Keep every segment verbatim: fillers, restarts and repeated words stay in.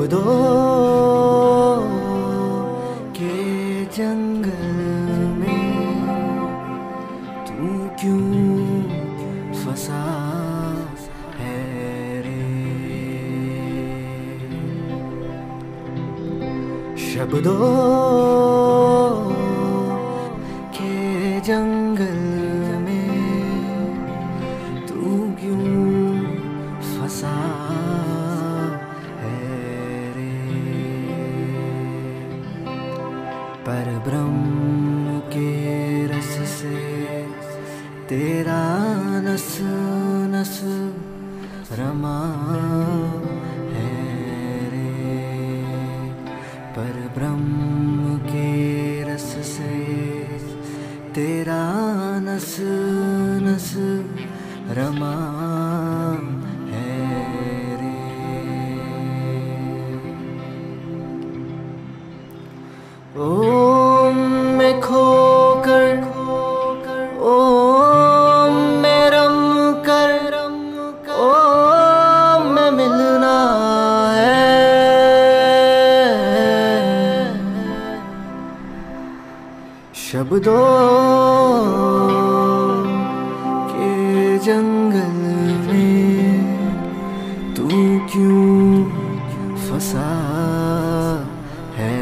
शब्दों के जंगल में तू क्यों फंसा है रे। शब्दों के जंगल में तू क्यों फंसा पर ब्रह्म के रस से तेरा नस नस रमा है रे। पर ब्रह्म के रस से तेरा नस नस रमा है रे। ओम में खोकर ओम में रम कर ओम में मिलना है। शब्दों के जंगल में तू क्यों फंसा है।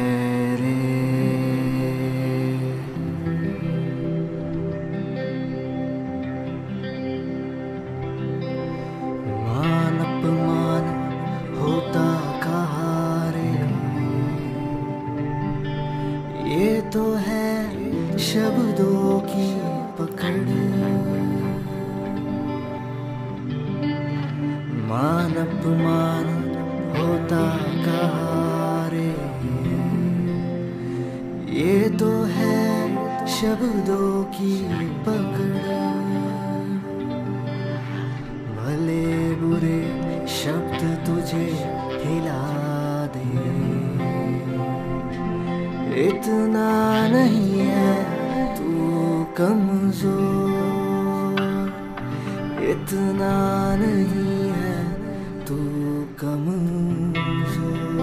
ये तो है शब्दों की पकड़, मान अपमान होता कहाँ रे। ये तो है शब्दों की पकड़, भले बुरे शब्द तुझे हिला दे। इतना नहीं है तू कमजोर, इतना नहीं है तू कमजोर।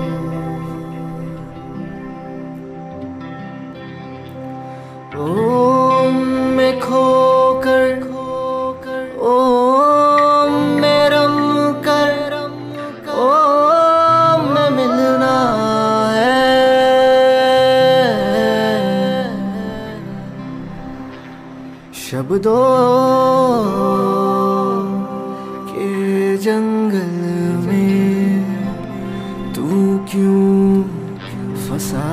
ओम में खोकर ओम में रम कर ओम में मिलना है। शब्दों के जंगल में तू क्यों फंसा